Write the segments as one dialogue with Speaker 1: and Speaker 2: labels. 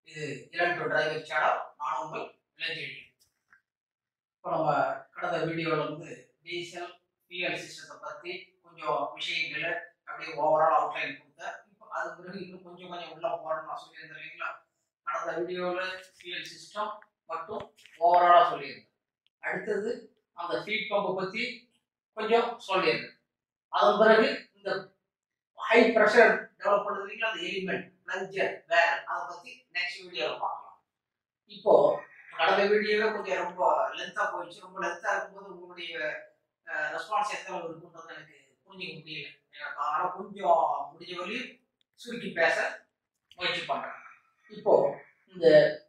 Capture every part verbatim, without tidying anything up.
Speaker 1: இது Ilan to driver channel. நான் உங்கள் இளஞ்செடி. இப்போ நம்ம கடந்த வீடியோவில் வந்து டீசல் ஃபியூயல் சிஸ்டத்தை பற்றி கொஞ்சம் விஷயங்களை அப்படியே ஓவரால் அவுட்லைன் கொடுத்தேன். இப்போ அது பிறகு இன்னும் கொஞ்சம் கொஞ்சம் உள்ள போடணும் நான் சொல்லியிருந்தேன் இல்லைங்களா? கடந்த வீடியோவில் ஃபியூயல் சிஸ்டம் மட்டும் ஓவராலாக சொல்லியிருந்தேன். அடுத்தது அந்த ஃபீட் பம்பை பற்றி கொஞ்சம் சொல்லியிருந்தேன். அதன் பிறகு இந்த ஹை ப்ரெஷர் டெவலப் பண்ணுறது இல்லைங்களா, அந்த எலிமெண்ட் பிளஞ்சர் வேற, அதை பற்றி நெக்ஸ்ட் வீடியோவில் பார்க்கலாம். இப்போ கடந்த வீடியோவே கொஞ்சம் ரொம்ப லென்த்தாக போயிடுச்சு. ரொம்ப லென்த்தாக இருக்கும்போது உங்களுடைய ரெஸ்பான்ஸ் எத்தனை இருக்குன்றது எனக்கு புரிஞ்சிக்க முடியல. எனக்கு அதனால் கொஞ்சம் முடிஞ்ச வரையும் சுருக்கி பேச முயற்சி பண்ணுறேன். இப்போ இந்த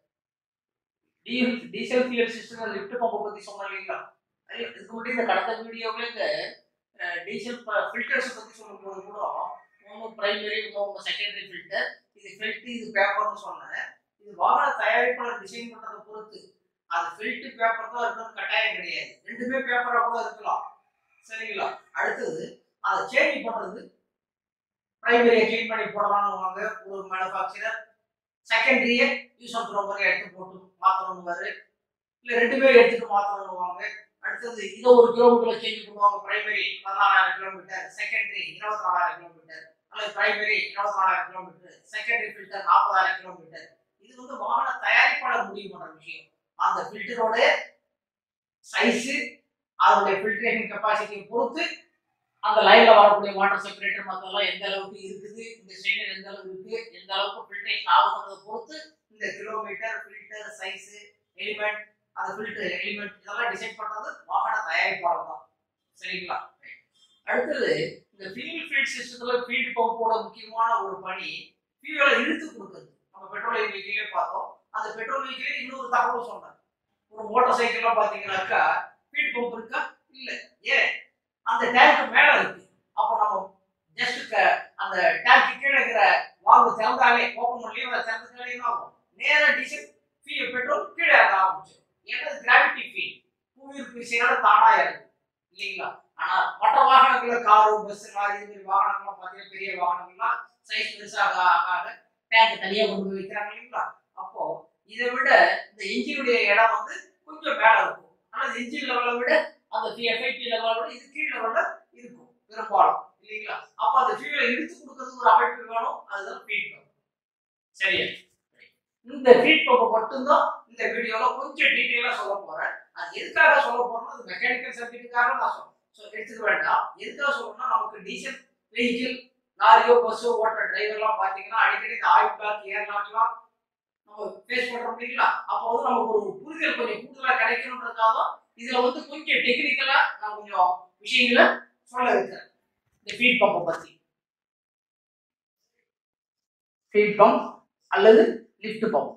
Speaker 1: டீசல் ஃபியூயல் சிஸ்டம் லிஃப்ட் பம்பை பற்றி சொன்னோம் இல்லைங்களா? இதுக்கு முன்னாடி இந்த கடந்த வீடியோவில் இந்த டீசல் ஃபில்டர்ஸ் பற்றி சொல்லும்போது கூட ஒன்று பிரைமரி, இன்னொன்று செகண்டரி ஃபில்டர், இது ஃபில்ட், இது பேப்பர்னு சொன்னேன். இது வாகன தயாரிப்பாளர் டிசைன் பண்ணுறதை பொறுத்து அது ஃபில்ட் பேப்பர் தான் இருக்கணும்னு கட்டாயம் கிடையாது. ரெண்டுமே பேப்பராக கூட இருக்கலாம், சரிங்களா? அடுத்தது அதை சேஞ்ச் பண்ணுறது பிரைமரியை க்ளீன் பண்ணி போடலாம்னு ஒரு மேனுஃபேக்சரர், செகண்டரியை யூஸ் பண்ணுற மாதிரி எடுத்து போட்டு மாற்றணும்னு, இல்லை ரெண்டுமே எடுத்துட்டு மாற்றணும்னுவாங்க. அடுத்தது இதை ஒரு கிலோமீட்டர்ல சேஞ்ச் பண்ணுவாங்க. பிரைமரி பதினாறாயிரம் கிலோமீட்டர், செகண்டரி இருபத்தி நாலாயிரம் கிலோமீட்டர், அல்லது பிரைமரி இருபத்தி நாலாயிரம் கிலோமீட்டர், செகண்டரி ஃபில்டர் நாற்பதாயிரம் கிலோமீட்டர். இது வந்து வாகன தயாரிப்பாளர் முடிவு பண்ற விஷயம். அந்த ஃபில்டரோட சைஸு, அதனுடைய ஃபில்ட்ரேஷன் கெப்பாசிட்டியை பொறுத்து அந்த லைன்ல வரக்கூடிய வாட்டர் செப்பரேட்டர் மற்றெல்லாம் எந்த அளவுக்கு இருக்குது, இந்த ஸ்ட்ரெயினர் எந்த அளவுக்கு இருக்கு, எந்த அளவுக்கு ஃபில்ட்ரேஷன் ஆகுன்றதை பொறுத்து இந்த கிலோமீட்டர், ஃபில்டர் சைஸு, எலிமெண்ட், அந்த ஃபில்டர் எலிமெண்ட் இதெல்லாம் டிசைட் பண்றது வாகன தயாரிப்பாளர் தான், சரிங்களா? அடுத்தது இந்த ஃபியூயல் ஃபீட் சிஸ்டத்துல ஃபீட் பம்போட முக்கியமான ஒரு பணி ஃபியூயலை இழுத்து கொடுக்குறது. நம்ம பெட்ரோல் வெஹிக்கிளே பார்த்தோம். அந்த பெட்ரோல் வெஹிக்கிளே இன்னொரு தகவல் சொன்னேன். ஒரு மோட்டார் சைக்கிள்லாம் பார்த்தீங்கன்னாக்கா ஃபீட் பம்ப் இருக்கா? இல்லை. ஏன்? அந்த டேங்க் மேலே இருக்கு. அப்போ நம்ம ஜஸ்ட் அந்த டேங்க் கீழே இருக்கிற வால்வு திறந்தாலே, ஓப்பன் பண்ணலையோ அதை திறந்துட்டாலே என்ன ஆகும்? நேராக டீசல் ஃபியூயல் பெட்ரோல் கீழே இறங்க ஆரம்பிச்சு. ஏன்னா கிராவிட்டி ஃபீல்ட் புவியீர்ப்பு விசையோட தானா இருக்கு இல்லைங்களா? ஆனா மற்ற வாகனங்கள்ல காரு, பஸ், லாரி இது மாதிரி வாகனங்கள்லாம் பார்த்தீங்கன்னா பெரிய வாகனங்கள்லாம் சைஸ் பெருசாக ஆக டேங்க் தனியாக கொண்டு போய் வைக்கிறாங்க இல்லைங்களா? அப்போ இதை விட இந்த என்ஜினுடைய இடம் வந்து கொஞ்சம் மேலே இருக்கும். ஆனால் என்ஜின் லெவலை விட அந்த எஃப்ஐபி லெவலை விட இது கீழ் லெவல்ல இருக்கும் பெரும்பாலும் இல்லைங்களா? அப்போ அந்த ஃபியூயலை இழுத்து கொடுக்கறது ஒரு அமைப்பு வேணும். அதுதான் ஃபீட் பம்ப். சரியா? இந்த ஃபீட் பம்பை மட்டும்தான் இந்த வீடியோல கொஞ்சம் டீட்டெயிலா சொல்ல போறேன். அது எதுக்காக சொல்ல போறோம்னா அது மெக்கானிக்கல் சப்ஜெக்ட்டுக்காக நான் சொல்றேன். ஸோ எடுத்துக்க வேண்டாம். எதுக்காக சொல்லணும்னா நமக்கு டீசல் வெஹிக்கிள், லாரியோ பஸ்ஸோ ஓட்டுற டிரைவர்லாம் பார்த்தீங்கன்னா அடிக்கடி இந்த ஆயில் பிளாக், ஏர் லாக்லாம் நம்ம ஃபேஸ் பண்றோம் இல்லைங்களா? அப்போ வந்து நமக்கு ஒரு புரிதல் கொஞ்சம் கூடுதலாக கிடைக்கணுன்றதுக்காக தான் இதுல வந்து கொஞ்சம் டெக்னிக்கலா நான் கொஞ்சம் விஷயங்களை சொல்ல இருக்கிறேன். இந்த ஃபீட் பம்பை பத்தி, ஃபீட் பம்ப் அல்லது லிஃப்ட் பம்ப்,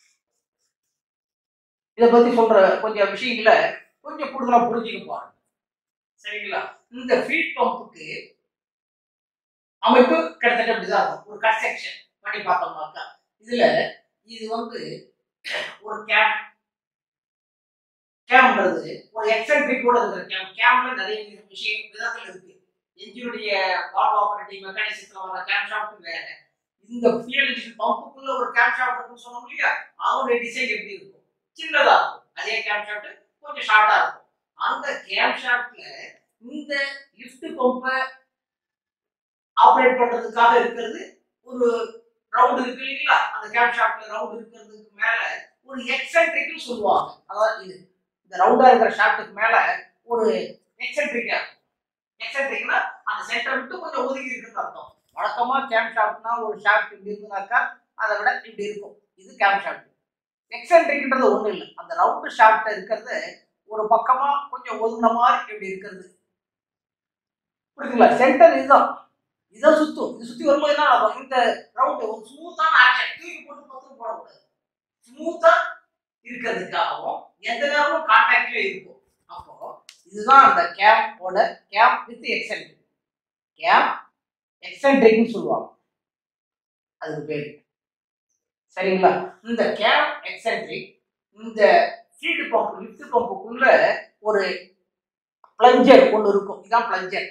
Speaker 1: இதை பத்தி சொல்ற கொஞ்சம் விஷயங்களை கொஞ்சம் கூடுதலா புரிஞ்சுக்க பாருங்க, சரிங்களா? இந்த ஃபீட் பம்புக்கு அமைப்பு கிட்டத்தட்ட இப்படிதான் இருக்கும். ஒரு கட் செக்ஷன் பண்ணி பார்த்தோம்னாக்கா இதுல இது வந்து ஒரு கேம், கேம்ன்றது ஒரு எக்ஸென்ட்ரிக் கூட இருக்கிற கேம். கேம்ல நிறைய விஷயம் விதங்கள் இருக்கு. என்ஜினுடைய வால்வ் ஆபரேட்டிங் மெக்கானிசத்துல வர கேம் ஷாஃப்ட் வேற. இந்த ஃபியூயல் இன்ஜின் பம்புக்குள்ள ஒரு கேம் ஷாஃப்ட் இருக்குன்னு சொன்னோம் இல்லையா? அதோட டிசைன் எப்படி இருக்கும்? சின்னதா இருக்கும். அதே கேம் ஷாஃப்ட் கொஞ்சம் ஷார்ட்டா இருக்கும். அந்த கேம் ஷாஃப்ட்ல இந்த லிஃப்ட் பம்பை ஆப்ரேட் பண்றதுக்காக இருக்கிறது ஒரு ரவுண்ட் இருக்கு இல்லைங்களா? அந்த கேம் ஷாஃப்ட்ல ரவுண்ட் இருக்கிறதுக்கு மேல ஒரு எக்ஸென்ட்ரிக்னு சொல்லுவாங்க. அதாவது இது இந்த ரவுண்டா இருக்கிற ஷாஃப்ட்டுக்கு மேல ஒரு எக்ஸென்ட்ரிக்கா இருக்கும். எக்ஸென்ட்ரிக்னா அந்த சென்டர் விட்டு கொஞ்சம் ஒதுக்கி இருக்குன்னு அர்த்தம். வழக்கமா கேம் ஷாஃப்ட்னா ஒரு ஷாஃப்ட் இப்படி இருந்தாக்கா அதை விட இப்படி இருக்கும். இது கேம் ஷாஃப்ட். எக்ஸென்ட்ரிக்ன்றது ஒண்ணு இல்லை. அந்த ரவுண்ட் ஷாஃப்ட் இருக்கிறது ஒரு பக்கமா கொஞ்சம் ஒதுங்கின மாதிரி இப்படி இருக்கிறது, புரியுதுங்களா? சென்டர் இதுதான். இதை சுத்தும். இது சுத்தி வரும்போது என்ன ஆகும்? இந்த ரவுண்ட் ஒரு ஸ்மூத்தான ஆக்ஷன், தூக்கி போட்டு பத்து போடக்கூடாது. ஸ்மூத்தா இருக்கிறதுக்காகவும் எந்த நேரமும் கான்டாக்ட்ல இருக்கும். அப்போ இதுதான் அந்த கேம்போட கேம் வித் எக்ஸென்ட்ரிக். கேம் எக்ஸென்ட்ரிக்னு சொல்லுவாங்க அதுக்கு பேரு, சரிங்களா? இந்த கேம் எக்ஸென்ட்ரிக் இந்த ஃபீட் பம்ப் லிஃப்ட் பம்புக்குள்ள ஒரு பிளஞ்சர் ஒன்று இருக்கும். இதுதான் பிளஞ்சர்.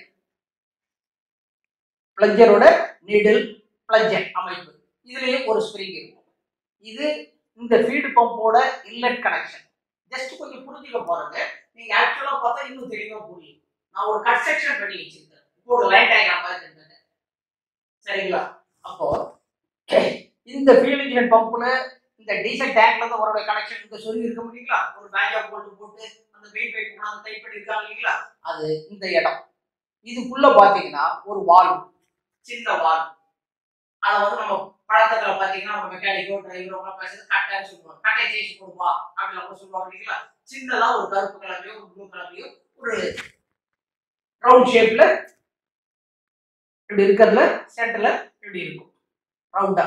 Speaker 1: பிளஞ்சரோட நீடில் பிளஞ்சர் அமைப்பு. இதுலயே ஒரு ஸ்ப்ரிங் இருக்கும். இது இந்த ஃபீடு பம்போட இன்லெட் கனெக்ஷன். ஜஸ்ட் கொஞ்சம் புரிஞ்சுக்க போறங்க. நீங்க ஆக்சுவலா பார்த்தா இன்னும் தெளிவா புரியும். நான் ஒரு கட் செக்ஷன் பண்ணி வச்சிருக்கேன். இப்போ ஒரு லைன் டயக்ராம் மாதிரி இருந்தது. சரிங்களா? அப்போ இந்த ஃபீல்ட் இன்ஜின் பம்புல இந்த டீசல் டேங்க்ல இருந்து ஒரு கனெக்ஷன் இந்த சொல்லி இருக்க முடியுங்களா? ஒரு பேக்கப் போல்ட் போட்டு அந்த மெயின் பைப் கொண்டாந்து டைப் பண்ணி இருக்காங்க இல்லைங்களா? அது இந்த இடம். இதுக்குள்ள பாத்தீங்கன்னா ஒரு வால்வ், சின்ன வால்வ். அதை வந்து நம்ம பழக்கத்துல பாத்தீங்கன்னா நம்ம மெக்கானிக்கோ டிரைவரோ பேசுறது கட்டாயம் சொல்லுவாங்க. கட்டை தேய்ச்சி கொடுப்பா அப்படின்னு சொல்லுவாங்க இல்லைங்களா? சின்னதா ஒரு கருப்பு கலர்லயோ ஒரு ப்ளூ கலர்லயோ ஒரு ரவுண்ட் ஷேப்ல இப்படி இருக்கிறதுல சென்டர்ல இப்படி இருக்கும் ரவுண்டா.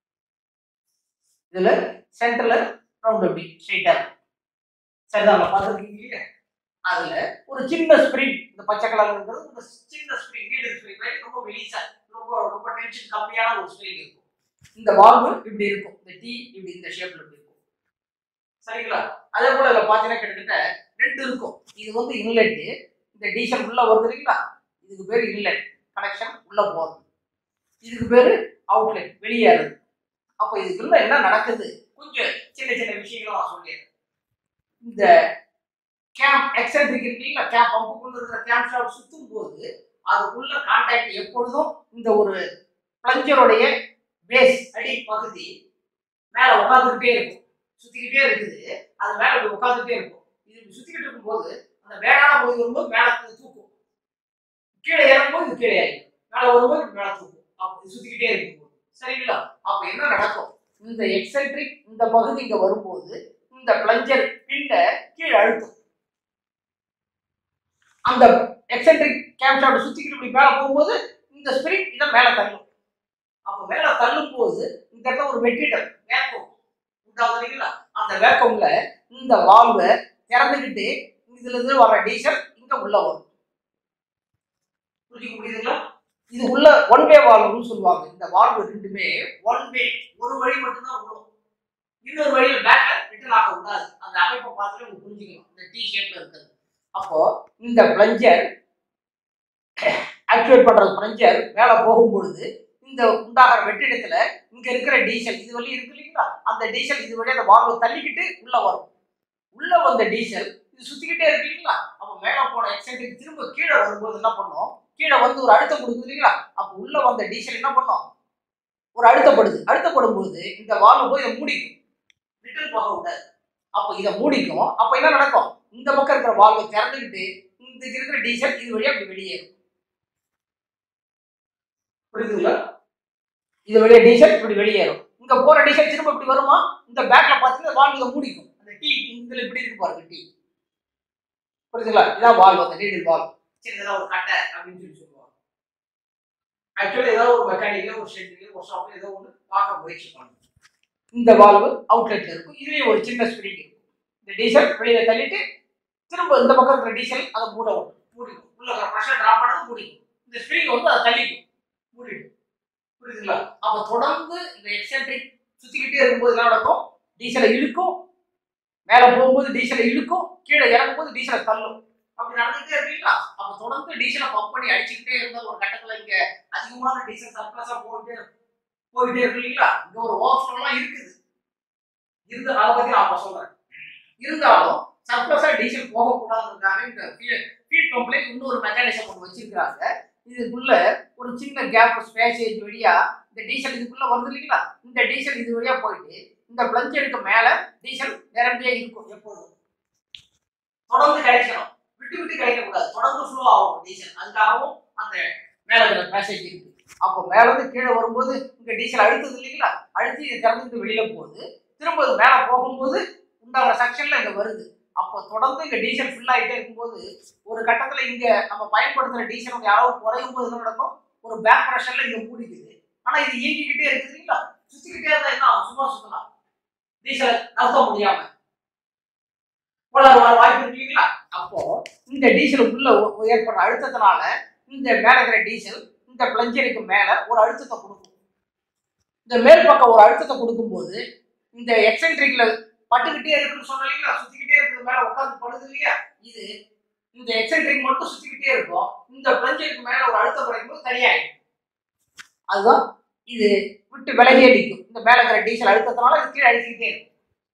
Speaker 1: இதுல சென்டர்ல ரவுண்ட் அப்படி ஸ்ட்ரைட்டா இருக்கும். சரிதான் பார்த்துருக்கீங்க இல்லையா? அதுல ஒரு சின்ன ஸ்ப்ரிங், இந்த பச்சை கலர்ல இருக்கிறது ஒரு சின்ன ஸ்ப்ரிங், நீடல் ஸ்ப்ரிங் மாதிரி ரொம்ப வெளிசா ரொம்ப ரொம்ப டென்ஷன் கம்மியான ஒரு ஸ்ப்ரிங் இருக்கும். இந்த வால்வு இப்படி இருக்கும். இந்த டீ இப்படி இந்த ஷேப்ல இப்படி இருக்கும். சரிங்களா? அதே போல இதுல பாத்தீங்கன்னா கிட்டத்தட்ட ரெண்டு இருக்கும். இது வந்து இன்லெட், இந்த டீசல் உள்ள வருது இல்லைங்களா? இதுக்கு பேரு இன்லெட் கனெக்ஷன், உள்ள போகுது. இதுக்கு பேரு அவுட்லெட், வெளியேறது. அப்ப இதுக்குள்ள என்ன நடக்குது கொஞ்சம் சின்ன சின்ன விஷயங்களும் நான் சொல்லிடுறேன். இந்த கேம் எக்ஸென்ட்ரிக் இருக்குல்ல, கேம் பம்புக்குள்ள இருக்கிற கேம் ஷாஃப்ட் சுத்தும் போது அதுக்குள்ள கான்டாக்ட் எப்பொழுதும் இந்த ஒரு பிளஞ்சருடைய பேஸ் அடி பகுதி மேல உட்காந்துக்கிட்டே இருக்கும், சுத்திக்கிட்டே இருக்குது. அது மேல இப்படி உட்காந்துக்கிட்டே இருக்கும். இது சுத்திக்கிட்டு இருக்கும்போது அந்த வேளாண் பகுதி வரும்போது மேல தூக்கும், கீழே இறங்கும்போது இது கீழே இறங்கும், மேல வரும்போது மேல தூக்கும். அப்படி சுத்திக்கிட்டே இருக்கும்போது சரிங்களா? அப்ப என்ன நடக்கும்? இந்த எக்ஸென்ட்ரிக் இந்த பகுதி இங்க வரும்போது இந்த பிளஞ்சர் பின்ன கீழே அழுத்தும். அந்த எக்ஸென்ட்ரிக் கேம் ஷாஃப்ட் சுத்திக்கிட்டு இப்படி மேல போகும்போது இந்த ஸ்பிரிங் இதை மேல தள்ளும். அப்ப மேல தள்ளும் போது இந்த இடத்துல ஒரு வெற்றிடம் வேக்கம் உண்டாகுது இல்லைங்களா? அந்த வேக்கம்ல இந்த வால்வை திறந்துக்கிட்டு இதுல இருந்து வர டீசல் இங்க உள்ள வரும். புரிஞ்சுக்க முடியுதுங்களா? இது உள்ள ஒன் வே வால்வுன்னு சொல்லுவாங்க. இந்த வால்வு ரெண்டுமே ஒன் வே, ஒரு வழி மட்டும்தான் வரும். இன்னொரு வழியில பேக்ல ரிட்டர்ன் ஆக கூடாது. அந்த அமைப்பை பார்த்துட்டு உங்களுக்கு புரிஞ்சுக்கலாம். இந்த டி ஷேப்ல இருக்குது. அப்போ இந்த பிளஞ்சர் ஆக்டிவேட் பண்ற பிளஞ்சர் மேல போகும் பொழுது இந்த உண்டாகிற வெற்றிடத்துல இங்க இருக்கிற டீசல் இது வழி இருக்கு இல்லைங்களா? அந்த டீசல் இது வழியா அந்த வால்வை தள்ளிக்கிட்டு உள்ள வரும். உள்ள வந்த டீசல் இது சுத்திக்கிட்டே இருக்கு இல்லைங்களா? அப்ப மேல போன எக்ஸென்ட்ரிக் திரும்ப கீழே வரும்போது என்ன பண்ணும்? கீழே வந்து ஒரு அழுத்தம் கொடுக்குது இல்லைங்களா? அப்ப உள்ள வந்த டீசல் என்ன பண்ணும்? ஒரு அழுத்தப்படுது. அழுத்தப்படும் போது இந்த வால்வு போய் இதை மூடிக்கும், ரிட்டர்ன் போக விடாது. அப்ப இதை மூடிக்கும். அப்ப என்ன நடக்கும்? இந்த பக்கம் இருக்கிற வால்வை திறந்துக்கிட்டு இந்த இருக்கிற டீசல் இது வழியா அப்படி வெளியேறும். புரியுதுங்களா? இது வழியா டீசல் இப்படி வெளியேறும். இங்க போற டீசல் திரும்ப இப்படி வருமா? இந்த பேக்ல பாத்தீங்கன்னா வால்வு இதை மூடிக்கும். அந்த டீ இதுல இப்படி இருக்கு பாருங்க டீ. புரியுதுங்களா? இதான் வால்வு, அந்த நீடில் வால்வு. சின்னதா ஒரு கட்டை அப்படின்னு சொல்லி சொல்லுவாங்க. ஆக்சுவலி ஏதாவது ஒரு மெக்கானிக்கல ஒரு ஷெட்ல ஒரு ஷாப்ல ஏதோ ஒன்று பார்க்க முயற்சி பண்ணுங்க. இந்த வால்வு அவுட்லெட்ல இருக்கும். இதுலயே ஒரு சின்ன ஸ்பிரிங் இருக்கும். இந்த டீசல் வெளியில தள்ளிட்டு திரும்ப இந்த பக்கம் இருக்கிற டீசல் அதை மூட விடும், மூடிக்கும். உள்ள ப்ரெஷர் டிராப் பண்ணது மூடிக்கும். இந்த ஸ்பிரிங் வந்து அதை தள்ளிக்கும், மூடிடும். புரியுதுங்களா? அப்ப தொடர்ந்து இந்த எக்ஸென்ட்ரிக் சுத்திக்கிட்டே இருக்கும்போது என்ன நடக்கும்? டீசலை இழுக்கும், மேல போகும்போது டீசலை இழுக்கும், கீழே இறங்கும் போது டீசலை தள்ளும். அப்படி நடந்துகிட்டே இருக்கீங்களா? அப்ப தொடர்ந்து டீசலை பம்ப் பண்ணி அடிச்சுக்கிட்டே இருந்தா ஒரு கட்டத்துல இங்க அதிகமான டீசல் சர்ப்ளஸா போயிட்டே போயிட்டே இருக்கு இல்லைங்களா? இங்க ஒரு ஓவர்ஃப்ளோலாம் இருக்குது. இருந்து அதை பத்தி நான் அப்ப சொல்றேன். இருந்தாலும் சர்ப்ளஸா டீசல் போகக்கூடாதுன்றதுக்காக இந்த ஃபீட் பம்ப்ல இன்னொரு மெக்கானிசம் ஒன்று வச்சிருக்கிறாங்க. இதுக்குள்ள ஒரு சின்ன கேப் ஸ்பேசேஜ் வழியா இந்த டீசல் இதுக்குள்ள வருது இல்லைங்களா? இந்த டீசல் இது வழியா போயிட்டு இந்த பிளஞ்சருக்கு மேல டீசல் நிரம்பியே இருக்கும். எப்போதும் தொடர்ந்து கிடைக்கணும், விட்டு விட்டு கிடைக்க கூடாது, தொடர்ந்து ஃப்ளோ ஆகும் டீசல். அதுக்காகவும் அந்த மேல இருக்கிற பேசேஜ் இருக்கு. அப்போ மேல இருந்து கீழே வரும்போது இங்க டீசல் அழுத்தது இல்லைங்களா? அழுத்தி இதை திறந்துட்டு வெளியில போகுது. திரும்ப மேல போகும்போது உண்டாகிற செக்ஷன்ல இங்க வருது. அப்போ தொடர்ந்து இங்க டீசல் ஃபில் ஆகிட்டே இருக்கும்போது ஒரு கட்டத்துல இங்க நம்ம பயன்படுத்துற டீசலுடைய அளவு குறையும் போது என்ன நடக்கும்? ஒரு பேக் ப்ரெஷர்ல இங்க மூடிக்குது. ஆனா இது இயங்கிக்கிட்டே இருக்குது இல்லைங்களா? சுத்திக்கிட்டே இருந்தா என்ன ஆகும்? சும்மா சுத்தலாம், டீசல் நகர்த்த முடியாம வர வாய்ப்பு இருக்கு இல்லைங்களா? அப்போ இந்த டீசலுக்குள்ள ஏற்படுற அழுத்தத்தினால இந்த மேல இருக்கிற டீசல் இந்த பிளஞ்சருக்கு மேல ஒரு அழுத்தத்தை கொடுக்கும். இந்த மேல் பக்கம் ஒரு அழுத்தத்தை கொடுக்கும் போது இந்த எக்ஸென்ட்ரிக்ல பட்டுக்கிட்டே இருக்குன்னு சொன்னீங்களா? சுத்திக்கிட்டே இருக்கிறது மேல உட்காந்து படுது இல்லையா? இது இந்த எக்ஸென்ட்ரிக் மட்டும் சுத்திக்கிட்டே இருக்கும். இந்த பிளஞ்சருக்கு மேல ஒரு அழுத்தம் கிடைக்கும் போது தனியாயிடும். அதுதான் இது விட்டு விலகியே நிற்கும். இந்த மேல இருக்கிற டீசல் அழுத்தத்தினால இது கீழே அழுத்திக்கிட்டே இருக்கும்.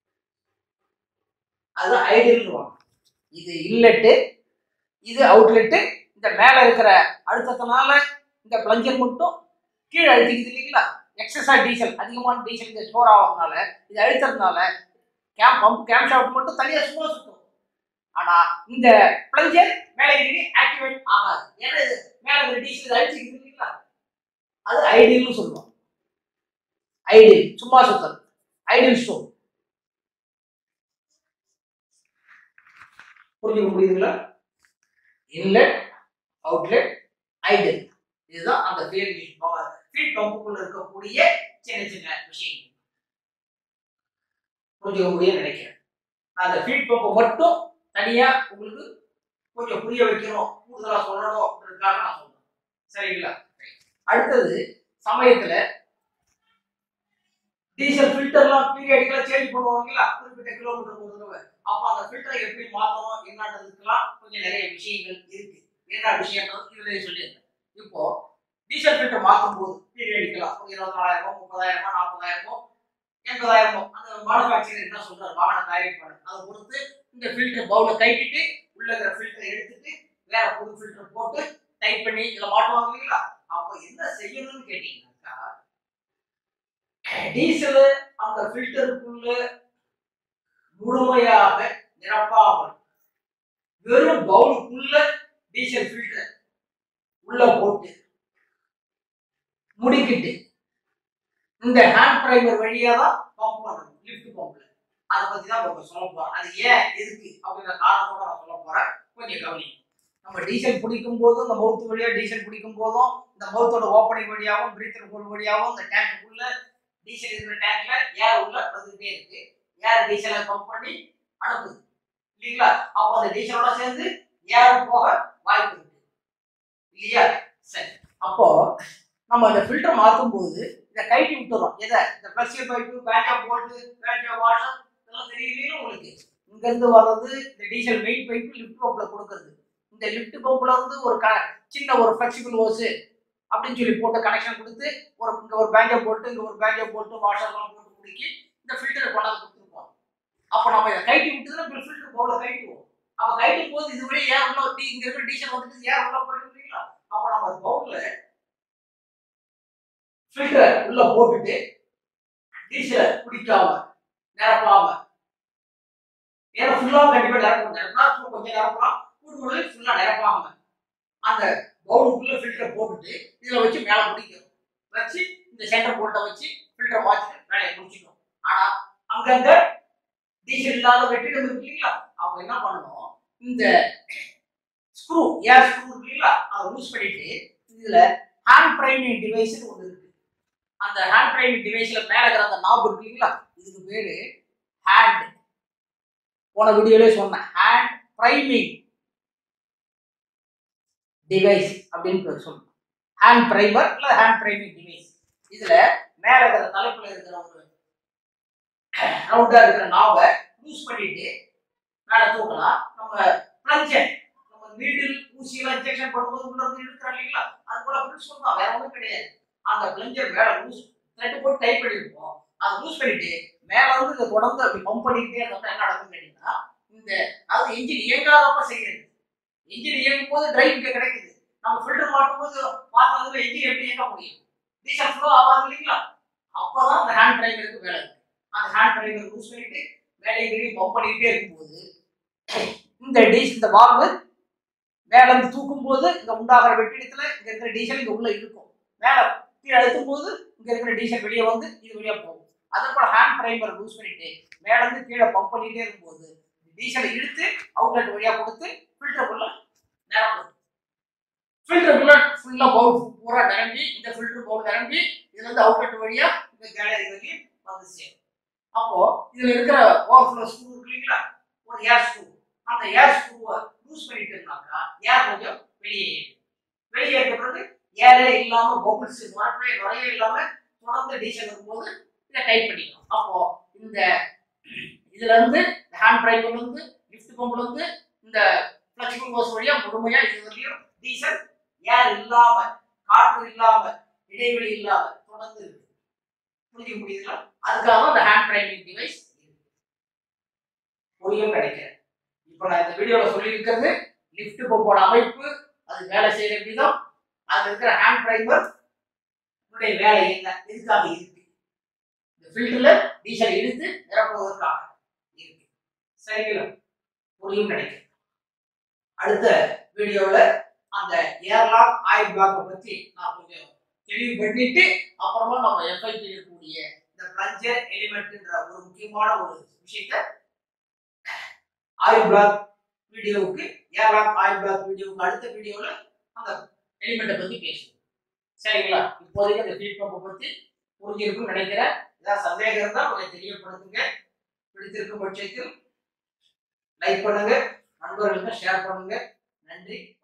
Speaker 1: அதுதான் ஐடியல். இது இன்லெட்டு, இது அவுட்லெட்டு. இந்த மேல இருக்கிற அழுத்தத்தினால இந்த பிளஞ்சர் மட்டும் கீழே அழுத்திக்குது இல்லைங்களா? எக்ஸஸா டீசல், அதிகமான டீசல் இங்க ஸ்டோர் ஆகிறதுனால இது அழுத்துறதுனால கேம் பம்ப் கேம் ஷாஃப்ட் மட்டும் தனியா சும்மா சுத்தும். ஆனா இந்த பிளஞ்சர் மேலே ஏறி ஆக்டிவேட் ஆகாது. ஏன்னா இது மேல இருக்கிற டீசல் அழுத்திக்குது இல்லைங்களா? அது ஐடியல்னு சொல்லுவோம். ஐடியல் சும்மா சுத்தல், ஐடியல் ஸ்டோர். புரிஞ்சுக்க முடியுதுங்களா? Inlet, outlet, ideal. இதுதான் அந்த ஃபீட் பம்புக்குள்ள இருக்கக்கூடிய சின்ன சின்ன விஷயங்கள். புரிஞ்சுக்க முடியும் நினைக்கிறேன். அந்த ஃபீட் பம்பை மட்டும் தனியா உங்களுக்கு கொஞ்சம் புரிய வைக்கணும், கூடுதலா சொல்லணும் அப்படின்றதுக்காக நான் சொல்றேன். சரிங்களா? அடுத்தது சமயத்துல டீசல் ஃபில்டர்லாம் பீரியடிக்கலா சேஞ்ச் பண்ணுவாங்களா, குறிப்பிட்ட கிலோமீட்டர் ஒரு தடவை. அப்ப அந்த ஃபில்டரை எப்படி மாத்தணும் என்னன்றதுக்கெல்லாம் கொஞ்சம் நிறைய விஷயங்கள் இருக்கு. என்ன விஷயம்ன்றது இதுல சொல்லியிருக்கேன். இப்போ டீசல் ஃபில்டர் மாற்றும் போது பீரியடிக்கலா ஒரு இருபத்தி நாலாயிரமோ முப்பதாயிரமோ நாற்பதாயிரமோ எண்பதாயிரமோ அந்த மேனுஃபேக்சரர் என்ன சொல்றாரு, வாகன தயாரிப்பாளர், அதை பொறுத்து இந்த ஃபில்டர் பவுல கைட்டிட்டு உள்ள இருக்கிற ஃபில்டரை எடுத்துட்டு வேற புது ஃபில்டர் போட்டு டைப் பண்ணி இதுல மாட்டுவாங்க இல்லைங்களா? அப்ப என்ன செய்யணும்னு கேட்டீங்கன்னாக்கா, டீசல் அந்த ஃபில்டருக்குள்ள முழுமையாக நிரப்பாமல் வெறும் பவுலுக்குள்ள டீசல் ஃபில்டர் உள்ள போட்டு முடிக்கிட்டு இந்த ஹேண்ட் பிரைமர் வழியா தான் பம்ப் பண்ணணும் லிஃப்ட் பம்ப்ல. அதை பத்தி தான் நம்ம சொல்ல போறோம். அது ஏன் எதுக்கு அப்படிங்கிற காரணத்தோட நான் சொல்ல போறேன். கொஞ்சம் கவனி. நம்ம டீசல் பிடிக்கும் போதும் இந்த மவுத் வழியா டீசல் பிடிக்கும் போதும் இந்த மவுத்தோட ஓப்பனிங் வழியாகவும் பிரீத்தர் ஹோல் வழியாகவும் இந்த டேங்குக்குள்ள டீசல் இருக்கிற டேங்க்ல ஏர் உள்ள வந்துகிட்டே இருக்கு. ஏர் டீசலை பம்ப் பண்ணி அனுப்புது இல்லைங்களா? அப்போ அந்த டீசலோட சேர்ந்து ஏர் போக வாய்ப்பு இருக்கு இல்லையா? சரி, அப்போ நம்ம அந்த ஃபில்டர் மாற்றும் போது இதை கைட்டி விட்டுறோம். எதை? இந்த flexible pipe, back off bolt, back off washer இதெல்லாம் தெரியலையே உங்களுக்கு. இங்க இருந்து வர்றது இந்த டீசல் மெயின் பைப்பு லிஃப்ட் பம்ப்ல கொடுக்கறது. இந்த லிஃப்ட் பம்ப்ல இருந்து ஒரு சின்ன ஒரு ஃபிளெக்சிபிள் ஹோஸ் அப்படின்னு சொல்லி போட்டு கனெக்ஷன் கொடுத்து ஒரு இங்க ஒரு பேக் ஆஃப் போல்ட்டு, இங்க ஒரு பேக் ஆஃப் போல்ட்டு, வாஷர்லாம் போட்டு குடிக்கி இந்த ஃபில்டரை கொண்டாந்து கொடுத்துருப்போம். அப்போ நம்ம இதை கைட்டி விட்டுதுன்னா ஃபில்டர் பவுல கைட்டுவோம். அப்ப கைட்டும் போது இது வழியா ஏர் உள்ள டீ இங்க இருக்கிற டீசல் வந்துட்டு ஏர் உள்ள போயிட்டு இல்லைங்களா? அப்ப நம்ம பவுல்ல ஃபில்டர் உள்ள போட்டுட்டு டீசலை குடிக்காம நிரப்பாம, ஏன்னா ஃபுல்லா கண்டிப்பா நிரப்பணும். நிரப்பா கொஞ்சம் நிரப்பலாம், கூடுதல் ஃபுல்லா நிரப்பாம அந்த பவுலுக்குள்ள ஃபில்டரை போட்டுட்டு இதுல வச்சு மேல முடிக்கணும். வச்சு இந்த சென்டர் போல்ட்டை வச்சு ஃபில்டரை மாற்றிட்டு வேலையை முடிச்சுக்கணும். ஆனா அங்கங்க டீசல் இல்லாத வெற்றிடம் இருக்கு இல்லைங்களா? அப்ப என்ன பண்ணணும், இந்த ஸ்க்ரூ ஏர் ஸ்க்ரூ இருக்கு இல்லைங்களா, அதை லூஸ் பண்ணிட்டு இதுல ஹேண்ட் பிரைமிங் டிவைஸ் ஒன்று இருக்கு. அந்த ஹேண்ட் பிரைமிங் டிவைஸ்ல மேல இருக்கிற அந்த நாப் இருக்கு இல்லைங்களா, இதுக்கு பேரு ஹேண்ட், போன வீடியோலே சொன்னேன், ஹேண்ட் பிரைமிங் டிவைஸ் அப்படின்னு பேர் சொல்லணும். ஹேண்ட் பிரைமர் இல்ல ஹேண்ட் பிரைமிங் டிவைஸ். இதுல மேல இருக்கிற தலைப்புல இருக்கிற ஒரு ரவுண்டா இருக்கிற நாபை லூஸ் பண்ணிட்டு மேல தூக்கலாம். நம்ம பிளஞ்சர், நம்ம நீடில் ஊசியெல்லாம் இன்ஜெக்ஷன் பண்ணும்போது உள்ள இருந்து இழுக்கிறோம் இல்லைங்களா, அது போல பிரின்சிபல் தான், வேற ஒன்றும் கிடையாது. அந்த பிளஞ்சர் மேல லூஸ் த்ரெட் போட்டு டைப் பண்ணிருப்போம். அதை லூஸ் பண்ணிட்டு மேல வந்து இதை தொடர்ந்து அப்படி பம்ப் பண்ணிக்கிட்டே இருந்தா என்ன நடக்கும் கேட்டீங்கன்னா, இந்த அது இன்ஜின் இயங்காதப்ப செய்யறது. இன்ஜின் இயங்கும் போது டிரைவ் இங்க கிடைக்குது. நம்ம ஃபில்டர் மாட்டும் போது பார்த்ததுல இன்ஜின் எப்படி இயக்க முடியும்? டீசல் ஃப்ளோ ஆகாது இல்லைங்களா? அப்பதான் அந்த ஹேண்ட் பிரைமருக்கு வேலை இருக்கு. அந்த ஹேண்ட் பிரைமர் லூஸ் பண்ணிட்டு மேலே கீழே பம்ப் பண்ணிக்கிட்டே இருக்கும்போது இந்த டீசல் இந்த வால்வு மேல இருந்து தூக்கும் போது இந்த உண்டாகிற வெற்றிடத்துல இங்க இருக்கிற டீசல் இங்க உள்ள இருக்கும். மேல கீழே அழுத்தும் போது இங்க இருக்கிற டீசல் வெளியே வந்து இது வழியா போகும். அதே போல ஹேண்ட் பிரைமர் லூஸ் பண்ணிட்டு மேல இருந்து கீழே பம்ப் பண்ணிட்டே இருக்கும்போது டீசலை இழுத்து அவுட்லெட் வழியா கொடுத்து ஃபில்டருக்குள்ள நிரப்புது. ஃபில்டருக்குள்ள ஃபுல்லா பவுல் பூரா நிரம்பி இந்த ஃபில்டர் பவுல் நிரம்பி இதுல இருந்து அவுட்லெட் வழியா இந்த கேலரி வரையும் வந்து சேரும். அப்போ இதுல இருக்கிற ஓவர்ஃப்ளோ ஸ்க்ரூ இருக்கு இல்லைங்களா, ஒரு ஏர் ஸ்க்ரூ, அந்த ஏர் ஸ்க்ரூவை லூஸ் பண்ணிட்டு இருந்தாக்கா ஏர் கொஞ்சம் வெளியே வெளியே இருக்க பிறகு ஏரே இல்லாம பபுள்ஸ் வரப்பே நிறைய இல்லாம தொடர்ந்து டீசல் இருக்கும்போது இதை டைப் பண்ணிக்கணும். அப்போ இந்த இதுல இருந்து ஹேண்ட் பிரைமர்ல இருந்து லிஃப்ட் பம்ப்ல இருந்து இந்த ஃபிளெக்சிபிள் ஹோஸ் வழியா முழுமையா இது வரையும் டீசல் ஏர் இல்லாம காற்று இல்லாம இடைவெளி இல்லாம தொடர்ந்து இருக்கு. புரிஞ்சுக்க முடியுதுங்களா? அதுக்காக அந்த ஹேண்ட் பிரைமிங் டிவைஸ் புரியும் கிடைக்கிறேன். இப்போ நான் இந்த வீடியோல சொல்லி இருக்கிறது லிஃப்ட் பம்போட அமைப்பு, அது வேலை செய்யற விதம், அதுல இருக்கிற ஹேண்ட் பிரைமர் வேலை என்ன, எதுக்காக இருக்கு, இந்த ஃபில்டர்ல டீசல் எடுத்து நிரப்புவதற்காக இருக்கு. சரிங்களா? புரியும் நினைக்கிறேன். அடுத்த வீடியோல அந்த ஏர்லாக் ஆயில் பிளாக்கை பத்தி நான் கொஞ்சம் தெளிவு பண்ணிட்டு அப்புறமா நம்ம எஃப்ஐபி இருக்கக்கூடிய இந்த பிளஞ்சர் எலிமெண்ட்ன்ற ஒரு முக்கியமான ஒரு விஷயத்தை ஆயில் பிளாக் வீடியோவுக்கு, ஏர்லாக் ஆயில் பிளாக் வீடியோவுக்கு அடுத்த வீடியோல அந்த எலிமெண்ட்டை பத்தி பேசுவோம். சரிங்களா? இப்போதைக்கு அந்த ஃபீட் பம்பை பத்தி புரிஞ்சிருக்கும்னு நினைக்கிறேன். ஏதாவது சந்தேகம் இருந்தா உங்களை தெரியப்படுத்துங்க. பிடித்திருக்கும் பட்சத்தில் லைக் பண்ணுங்க, நண்பர்களுக்கு ஷேர் பண்ணுங்க. நன்றி.